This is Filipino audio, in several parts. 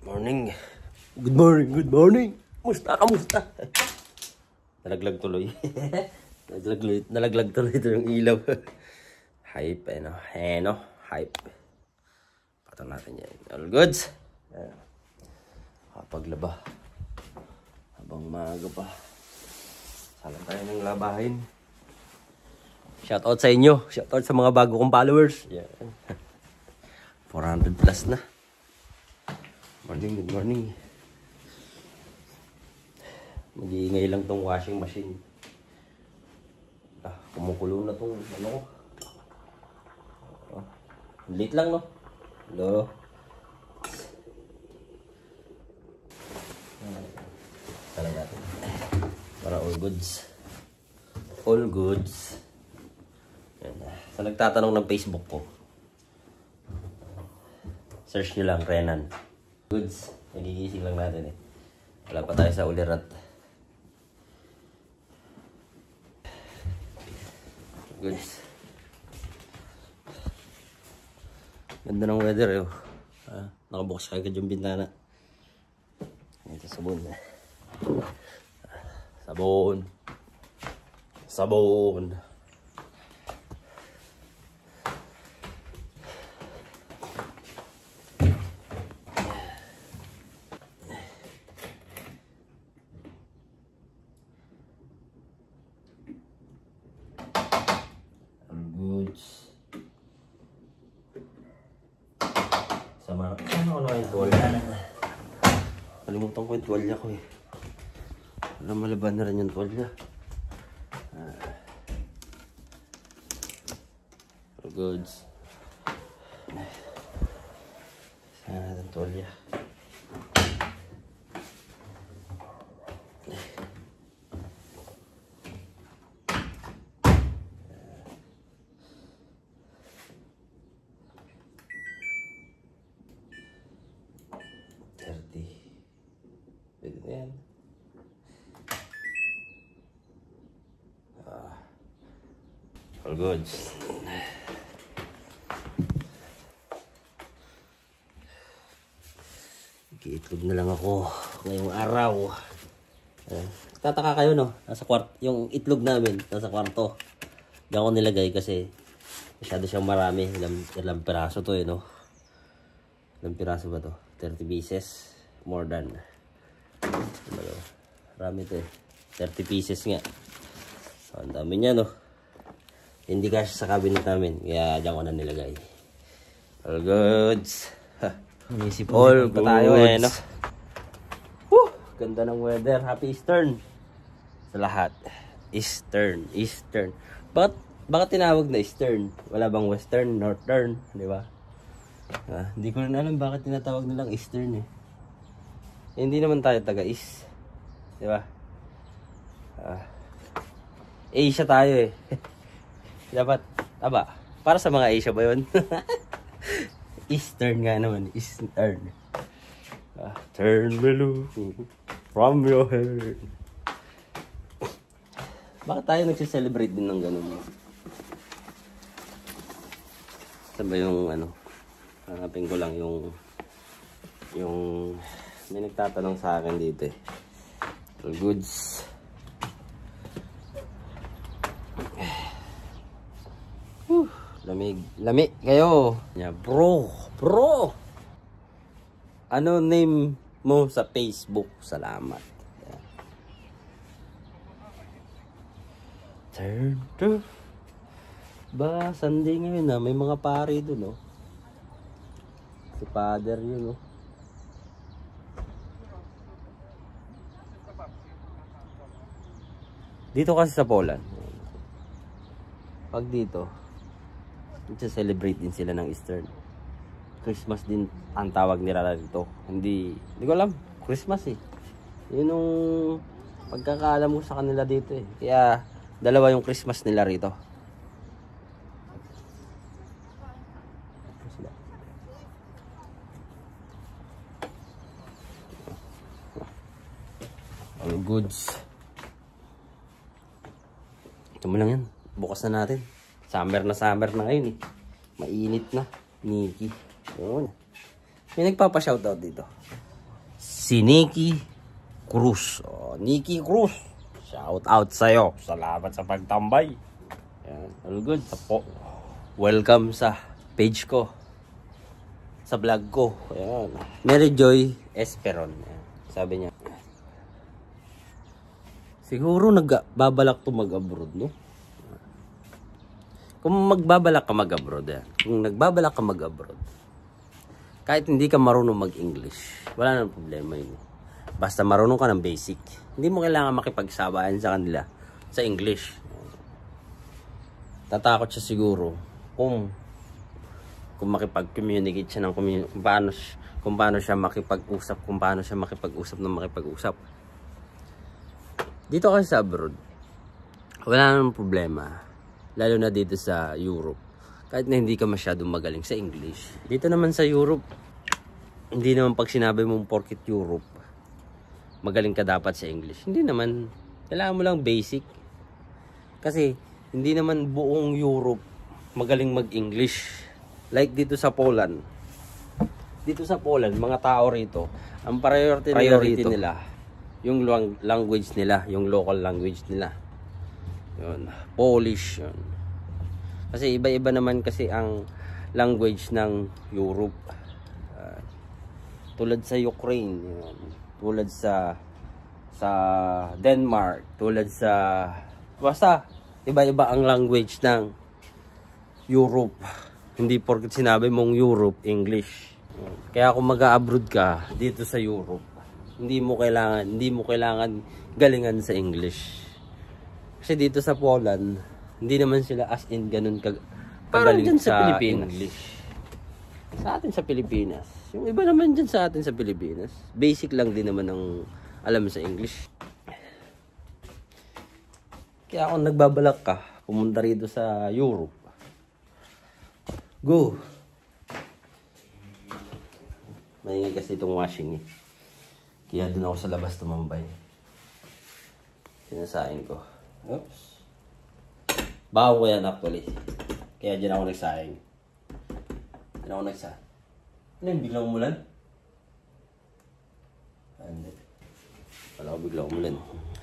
Morning. Good morning, good morning. Kamusta? Nalaglag tuloy. Nalaglag tuloy ito yung ilaw. Hype, hype. Patong natin yan. All goods. Kapaglaba. Habang maaga pa. Salang tayo ng labahin. Shoutout sa inyo. Shoutout sa mga bago kong followers. Yeah. 400 plus na. Morning, good morning. Mag-iingay lang tong washing machine. Kumukulo na tong ano. Late lang, no? Hello. Tala natin. Para all goods. All goods. Yan. Sa nagtatanong ng Facebook ko, search nyo lang, Renan. Goods. Nagigising lang natin eh. Wala pa tayo sa ulirat. Goods. Ganda ng weather eh. Nakabukas kagad yung bintana. Ito sabon. Sabon. Sabon. Sama. Ano yung tuwalya? Kalimutan ko yung tuwalya ko eh. Wala malaban na rin yung tuwalya. Goods. Sana natin tuwalya. Pwede na yan. All goods. Itlog na lang ako ngayong araw. Tataka kayo no? Nasa kwarto, yung itlog namin nasa kwarto. Diyan ko nilagay kasi masyado siyang marami. Ilang piraso to eh no? Ilang piraso ba to? 30 pieces. More than. Marami to eh. 30 pieces nga. So, ang dami niya no. Hindi kasi sa cabinet namin. Kaya dyan ko na nilagay. All goods. All goods. Tayo eh no. Woo! Ganda ng weather. Happy Eastern. Sa lahat. Eastern. Eastern. Bakit tinawag na Eastern? Wala bang Western? Northern? Di ba? Hindi ko rin alam bakit tinatawag nilang Eastern eh. Hindi naman tayo taga-East. Di ba? Asia tayo eh. Dapat, para sa mga Asia ba yun? Eastern nga naman. Eastern. Turn me loose from your head. Bakit tayo nagsiselebrate din ng ganun? Saan ba yung ano? Hanapin ko lang yung may nagtatanong sa akin dito eh. All goods. Lamig kayo. Yeah, bro. Ano name mo sa Facebook? Salamat. Yeah. Turn to. Ba, Sunday ngayon na. May mga pare doon, no? Si Father yun, no? Dito kasi sa Poland. Pag dito, celebrate din sila ng Eastern. Christmas din ang tawag nila dito. Hindi ko alam. Christmas eh. Yun yung pagkakaalam ko sa kanila dito eh. Kaya dalawa yung Christmas nila rito. All goods. Ito mo lang yan. Bukas na natin. Summer na ngayon eh. Mainit na. Nikki. Yun. May nagpapa-shoutout dito. si Nikki Cruz. Oh, Nikki Cruz, shout out sa'yo. Salamat sa pagtambay. Yan, all good. Welcome sa page ko, sa vlog ko. Ayan. Mary Joy Esperon. Ayan. Sabi niya, siguro nagbabalak to mag-abroad, no? Kung magbabalak ka mag-abroad, kung nagbabalak ka mag-abroad, kahit hindi ka marunong mag-English, wala nang problema yun. Basta marunong ka ng basic. Hindi mo kailangan makipagsabayan sa kanila sa English. Tatakot siya siguro kung makipag-communicate siya ng kung paano siya makipag-usap, Dito kasi sa abroad, wala nang problema. Lalo na dito sa Europe. Kahit na hindi ka masyadong magaling sa English. Dito naman sa Europe, hindi naman pag sinabi mong porket Europe, magaling ka dapat sa English. Hindi naman. Kailangan mo lang basic. Kasi, hindi naman buong Europe magaling mag-English. Like dito sa Poland. Dito sa Poland, mga tao rito, ang priority nila, yung language nila, yung local language nila. Yun, Polish yun. Kasi iba-iba naman kasi ang language ng Europe. Tulad sa Ukraine, yun. Tulad sa Denmark, tulad sa basta iba-iba ang language ng Europe. Hindi porket sinabi mong Europe, English. Kaya kung mag-a-abroad ka dito sa Europe, hindi mo kailangan galingan sa English. Kasi dito sa Poland, hindi naman sila as in ganun kagaling sa English. Sa atin sa Pilipinas. Yung iba naman dyan sa atin sa Pilipinas. Basic lang din naman ang alam sa English. Kaya kung nagbabalak ka, pumunta rito sa Europe, go! Maingay kasi itong washing eh. Kaya doon ako sa labas tumambay. Sinasain ko. Oops. Baho ko yan actually. Kaya dyan ako nagsaing. Ano yung biglang umulan? Hindi. Wala ko biglang umulan.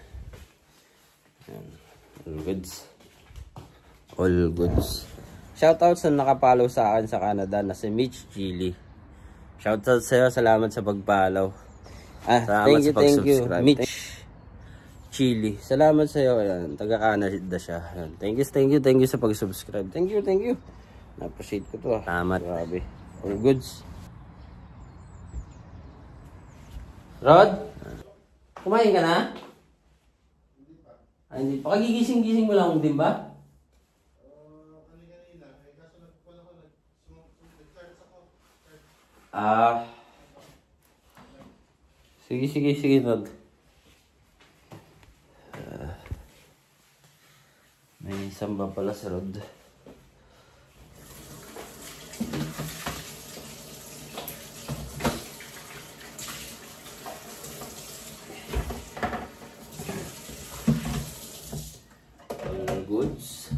All goods. All goods. Shoutout sa nakapalaw sa akin sa Canada na si Mitch Chili. Shoutout sa'yo. Salamat sa pagpalaw. Salamat sa pag-subscribe. Mitch Chili. Salamat sa iyo. Ayan, taga-Canada siya. Ayan. Thank you sa pag-subscribe. Thank you. Na-appreciate ko to. Salamat. Grabe. All goods. Rod? Kumain ka na? Hindi pa. Ay, hindi pa. Kagigising-gising mo lang din ba? Kanina. Kaso nagpapala ko. Nag-charge ako. Sige, Rod. May samba pala sa Rod. All goods.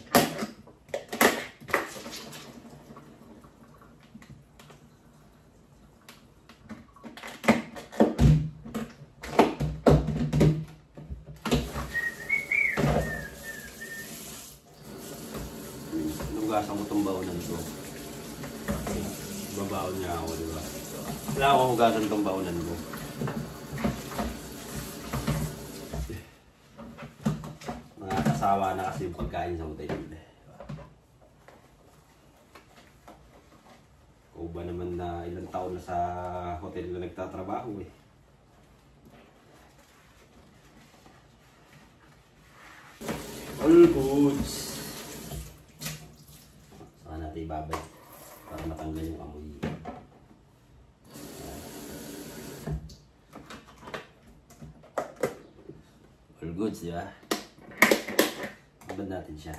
Hugasan ko itong baonan ko. Babaon niya ako, diba? Kailangan ko hugasan itong baonan ko. Nakakasawa na kasi yung pagkain sa hotel. O ba naman na ilang taon na sa hotel na nagtatrabaho eh. All goods. Ibabay para matanggal yung amoy. All goods, di ba? Ibad natin siya.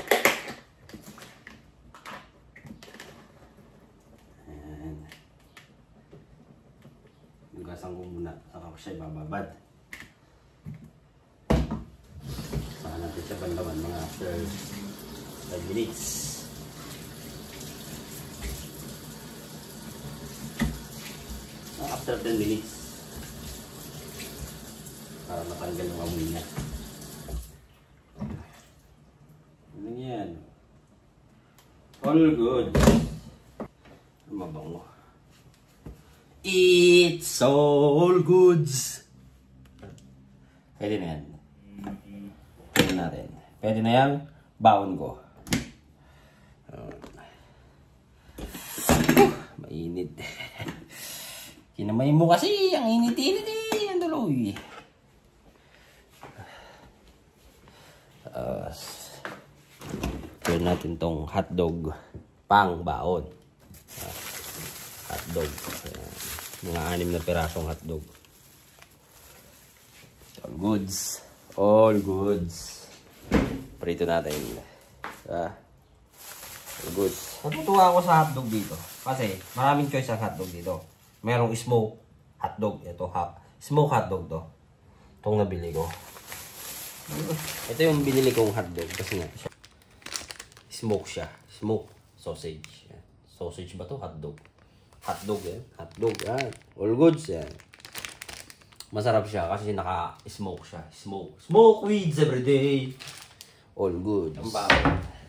Ayan. Hugasan ko muna, saka ko siya ibababad. Saka natin siya banlawan mga after 5 minutes. After 10 minutes. Para matanggal yung amoy niya. Ano yan? All good. Mabango. It's all goods. Pwede na yan. Pwede natin. Pwede na yan. Baon ko. Mainit. Kinamay mo kasi. Ang init-init eh. Ang daloy. Pwede natin tong hotdog pang baon. Hotdog. Mga 6 na pirasong hotdog. All goods. All goods. Prito natin. All goods. Natutuwa ako sa hotdog dito. Kasi maraming choice ang hotdog dito. Merong smoke hotdog. Ito smoke hotdog to. Itong nabili ko. Ito yung binili kong hotdog. Kasi nga smoke siya. Smoke sausage. Sausage ba to? Hotdog. Hotdog yan. Hotdog yan. All goods yan. Masarap siya kasi naka-smoke siya. Smoke. Smoke weeds every day. All goods. Ang bago.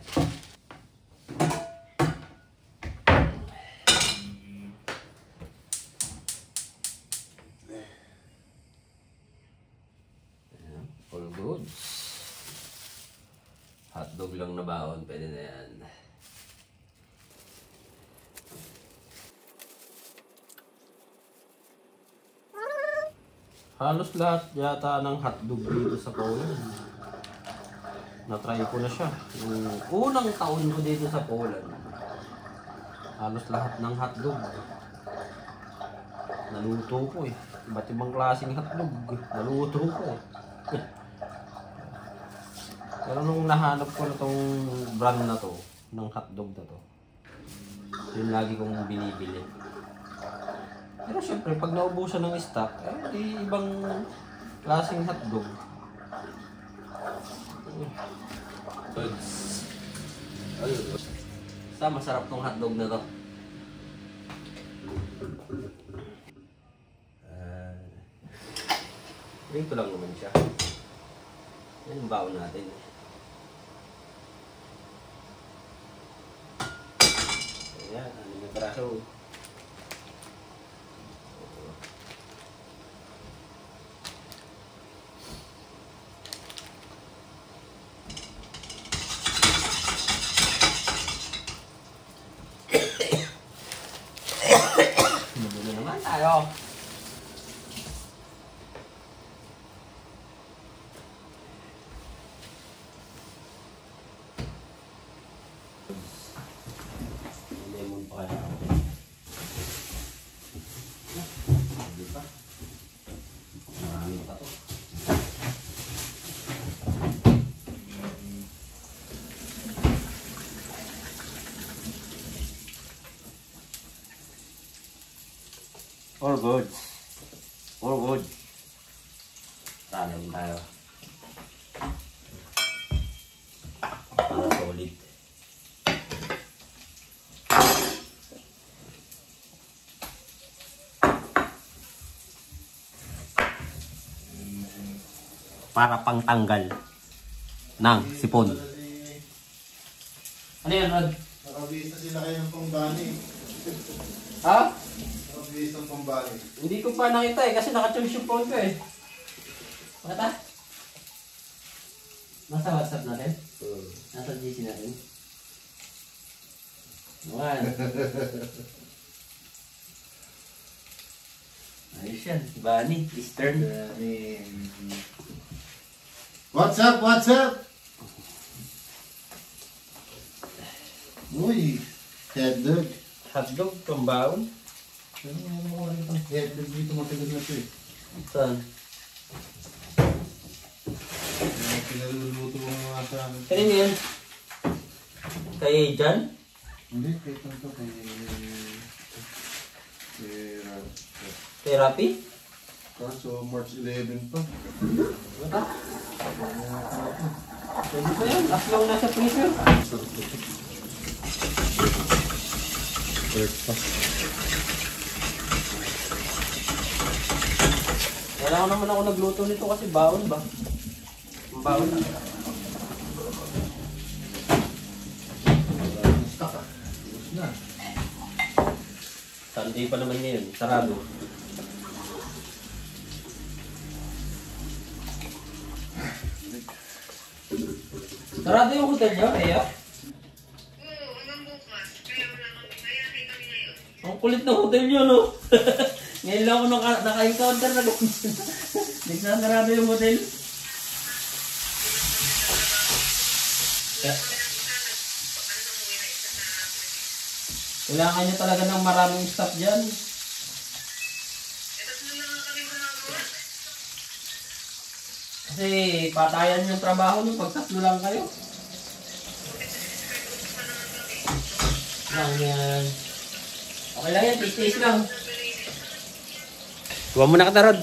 All goods. Hotdog lang na baon. Pwede na yan. Halos lahat yata ng hotdog dito sa Poland. Na-try ko na siya. Yung unang taon ko dito sa Poland. Halos lahat ng hotdog. Naluto ko eh. Iba't ibang klaseng hotdog. Naluto ko eh. Pero nung nahanap ko na tong brand na to, ng hotdog na to, yun lagi kong binibili. Pero syempre, pag naubusan ng stock, di ibang klaseng hotdog. Basta masarap tong hotdog na to. Dito lang naman siya. Yan yung baon natin. Ayan, ano yung braso. Muna naman tayo. Lemon pa kaya ako. Hindi pa. Marami pa to. All good. All good. Talim tayo. Para solid. Para pangtanggal ng sipon. Ano yan, Rod? Nakabisa sila kayo ng pambali. Ha? Nakabisa ng pambali. Hindi ko pa nakita eh, kasi naka-choose yung phone ko eh. Mata? Nasa WhatsApp natin? Nasa GC natin? Naman. Ayos yan. Bani, Eastern. What's up? What's up? Uy, headlock. Hotdog, pambaon. Ano mo rin itong headlock dito matagal na ito eh. Saan? Pinaluluto mo mga sa amin. Kanina yan? Kay Jan? Hindi, kaya ito kay... Therapy? Kaso March 11 pa. Mata? Pwede pa yan, as long nasa freezer. Work pa. Kailangan naman ako nagluto nito kasi baon ba? Baon na. Stock ah. Tapos na. Sunday pa naman ngayon. Sarado. Sarado yung hotel niyo, Eya? Ang kulit ng hotel niyo, no? Ngayon lang ako naka-encounter na ganyan. Nagsasarado yung hotel. Kailangan nyo talaga ng maraming staff dyan. Kasi patayan yung trabaho nung pag tatlo lang kayo. Lang yan. Okay lang yan, tiis lang. Tuwa mo na ka, Tarod.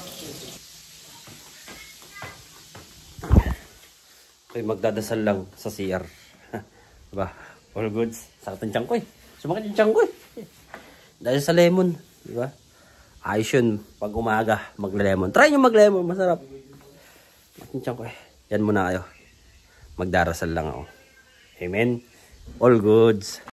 Okay, magdadasal lang sa CR. Diba? All goods. Sakit ang tiyan ko eh. Sumakit yung tiyan ko eh. Dahil sa lemon. Diba? Ayos yun. Pag umaga, mag-lemon. Try nyo mag-lemon. Masarap. Sakit yung tiyan ko eh. Yan muna kayo. Magdarasal lang ako. Amen. All goods.